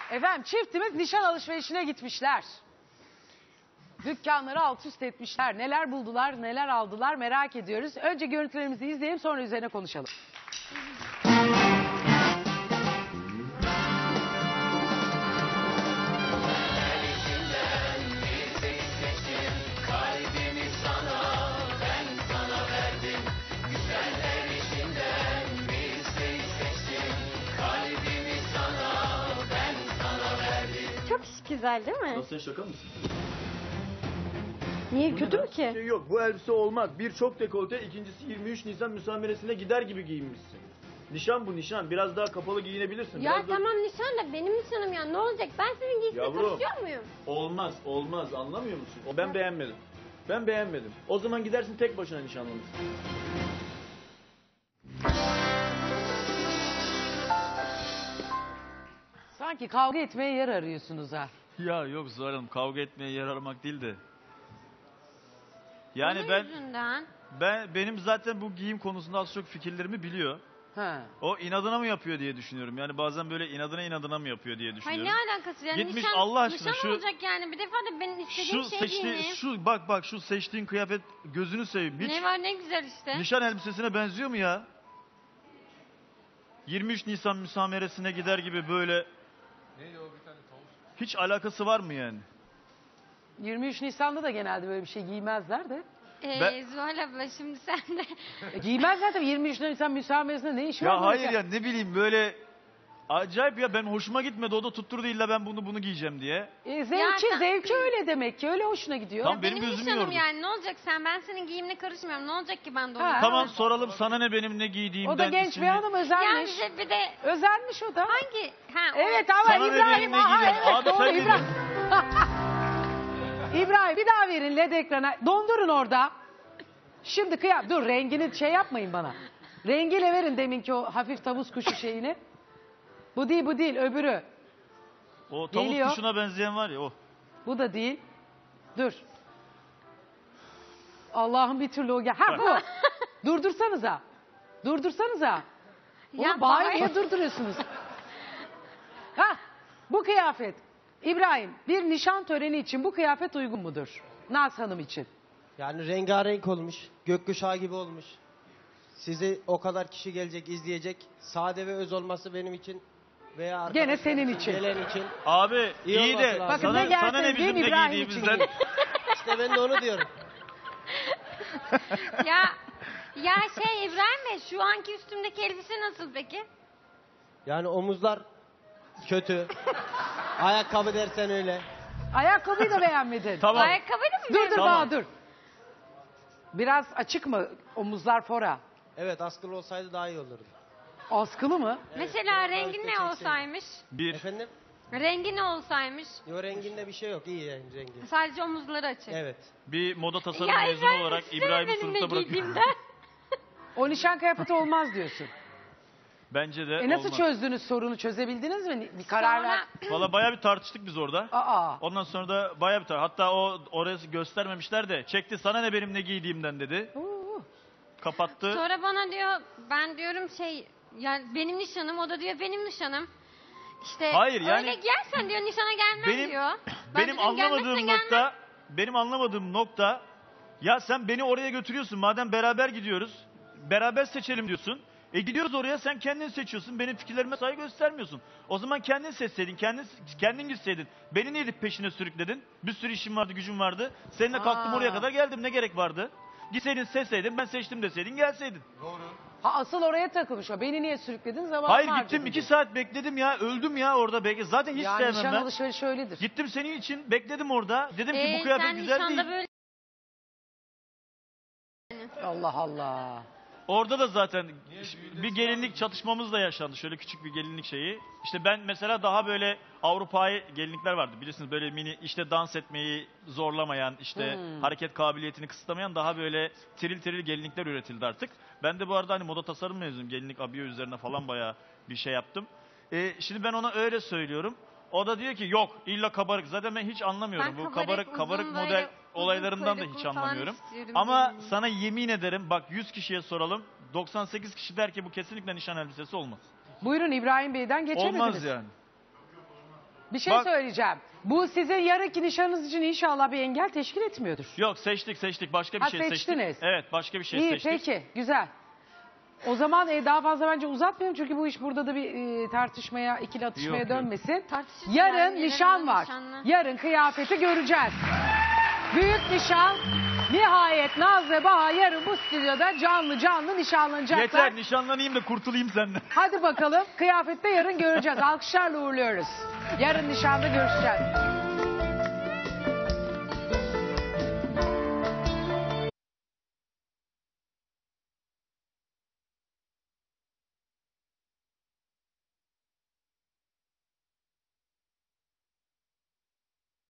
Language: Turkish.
Efendim çiftimiz nişan alışverişine gitmişler. Dükkanları alt üst etmişler. Neler buldular, neler aldılar merak ediyoruz. Önce görüntülerimizi izleyelim, sonra üzerine konuşalım. Çok güzel değil mi? Sen şaka mısın? Niye kötü mü ki? Yok bu elbise olmaz. Bir çok dekolte, ikincisi 23 Nisan müsameresine gider gibi giyinmişsin. Nişan bu nişan. Biraz daha kapalı giyinebilirsin. Ya Biraz tamam nişan da benim nişanım ya ne olacak? Ben senin giysine Yavrum. karışıyor muyum? Olmaz anlamıyor musun? Ben beğenmedim. Ben beğenmedim. O zaman gidersin tek başına nişanlanırsın. Sanki kavga etmeye yer arıyorsunuz ha. Ya yok Zuhal Hanım, kavga etmeye yer aramak değil de. Yani Onun yüzünden. benim zaten bu giyim konusunda az çok fikirlerimi biliyor. Ha. O inadına mı yapıyor diye düşünüyorum. Yani bazen böyle inadına mı yapıyor diye Hayır düşünüyorum. ne alakası yani Gitmiş nişan, Allah aşkına nişan şu- olacak yani bir defa da benim istediğim şey giyineyim. bak şu seçtiğin kıyafet gözünü seveyim. Hiç Ne var ne güzel işte. nişan elbisesine benziyor mu ya? 23 Nisan müsameresine gider gibi böyle. Hiç alakası var mı yani? 23 Nisan'da da genelde böyle bir şey giymezler de. Zuhal abla şimdi sen de. Giymezler tabii 23 Nisan müsameresinde ne işi var? Ya bu hayır ülke? ya ne bileyim böyle acayip ya, ben hoşuma gitmedi, o da tutturdu illa ben bunu giyeceğim diye. Zevki öyle demek ki, öyle hoşuna gidiyor. Tam benim Benim gözüm nişanım yordu. yani ne olacak ben senin giyimine karışmıyorum. Ne olacak ki ben de onu Ha. Tamam soralım, sana ne benim ne giydiğimden. O da genç bir ismini- hanım, Ya özenmiş. bize bir de Özenmiş o da. hangi? Evet ama Sana ne İbrahim. benim ne Aha, giydiğim? evet, Abi doğru, sen İbrahim. İbrahim bir daha verin LED ekrana. Dondurun orada. Şimdi dur rengini şey yapmayın bana. Rengiyle verin deminki o hafif tavus kuşu şeyini. Bu değil öbürü. O tavuk Geliyor. kuşuna benzeyen var ya o. Bu da değil. Dur. Allah'ım bir türlü o gel. Ha bu. Durdursanıza. Durdursanıza. Ya Bari bana- niye durduruyorsunuz? Ha bu kıyafet. İbrahim bir nişan töreni için bu kıyafet uygun mudur? Naz Hanım için. Yani rengarenk olmuş, gökkuşağı gibi olmuş. Sizi o kadar kişi gelecek, izleyecek. Sade ve öz olması benim için veya arkadaşlarım Gene senin için. gelen için. Abi İyi iyi olması de lazım. Bakın ne sana ne gelseniz bizim değil ne İbrahim için giydiğimizden. giyin. İşte ben de onu diyorum. ya İbrahim Bey şu anki üstümdeki elbise nasıl peki? Yani omuzlar kötü. Ayakkabı dersen öyle. Ayakkabıyı da beğenmedin. Tamam. Ayakkabıyla mı? Dur Tamam. daha dur. Biraz açık mı omuzlar fora? Evet askılı olsaydı daha iyi olurdu. Askılı mı? Mesela rengi üstte ne çekseydim. olsaymış? Bir. Efendim? Rengi ne olsaymış? Yo renginde bir şey yok. İyi yani rengi. Sadece omuzları açık. Evet. Bir moda tasarım Ya mezunu İbrahim, olarak düşünsene İbrahim'i benim sınıfta ne bırakıyorum. giydiğimden. O nişan kıyafeti olmaz diyorsun. Bence de Nasıl olmaz. çözdünüz sorunu, çözebildiniz mi? Bir karar ver. Valla bayağı bir tartıştık biz orada. Aa. Ondan sonra da bayağı bir hatta orası göstermemişler de çekti, sana ne benim ne giydiğimden dedi. Kapattı. Sonra bana diyor ben diyorum ya benim nişanım, o da diyor benim nişanım. İşte Hayır, yani- öyle giyersen diyor nişana gelmem diyor. Ben benim dedim, anlamadığım gelmezsen nokta, benim anlamadığım nokta, ya sen beni oraya götürüyorsun, madem beraber gidiyoruz, beraber seçelim diyorsun. Gidiyoruz oraya, sen kendin seçiyorsun, benim fikirlerime saygı göstermiyorsun. O zaman kendin seçseydin, kendin gitseydin. Beni niye peşine sürükledin? Bir sürü işim vardı, gücüm vardı. Seninle kalktım oraya kadar geldim, ne gerek vardı? Gitseydin, seçseydin, ben seçtim deseydin, gelseydin. Ha, asıl oraya takılmış o. Beni niye sürükledin zaman Hayır gittim 2 saat bekledim ya, öldüm ya orada bekle. Zaten hiç Ya sevmem nişan ben. alışverişi öyledir. Gittim senin için, bekledim orada. Dedim ki bu sen kıyafet güzel nişanda değil. böyle Allah Allah. Orada da zaten bir gelinlik çatışmamız da yaşandı. Şöyle küçük bir gelinlik şeyi. İşte ben mesela daha böyle Avrupa'yı gelinlikler vardı. Bilirsiniz böyle mini, işte dans etmeyi zorlamayan, işte hareket kabiliyetini kısıtlamayan daha böyle tiril tiril gelinlikler üretildi artık. Ben de bu arada hani moda tasarım mezunuyum. Gelinlik abiye üzerine falan bayağı bir şey yaptım. Şimdi ben ona öyle söylüyorum. O da diyor ki yok illa kabarık. Zaten ben hiç anlamıyorum. Ben Bu kabarık, kabarık uzun model böyle, olaylarından da uzun hiç kuyruklu falan anlamıyorum. istiyorum Ama yani. sana yemin ederim bak 100 kişiye soralım. 98 kişi der ki bu kesinlikle nişan elbisesi olmaz. Buyurun İbrahim Bey'den geçemediniz. Olmaz yani. Bir şey Bak- söyleyeceğim. Bu sizin yarınki nişanınız için inşallah bir engel teşkil etmiyordur. Yok seçtik. Başka bir Ha, şey seçtik. seçtiniz. Evet başka bir şey İyi seçtik. peki güzel. O zaman daha fazla bence uzatmayalım çünkü bu iş burada da bir tartışmaya, ikili atışmaya Yok. dönmesin. Tartışırız Yarın yani, nişan yarın var. nişanlı. Yarın kıyafeti göreceğiz. Büyük nişan. Nihayet Naz ve Baha yarın bu stüdyoda canlı nişanlanacaklar. Yeter nişanlanayım da kurtulayım senden. Hadi bakalım kıyafette yarın göreceğiz. Alkışlarla uğurluyoruz. Yarın nişanda görüşeceğiz.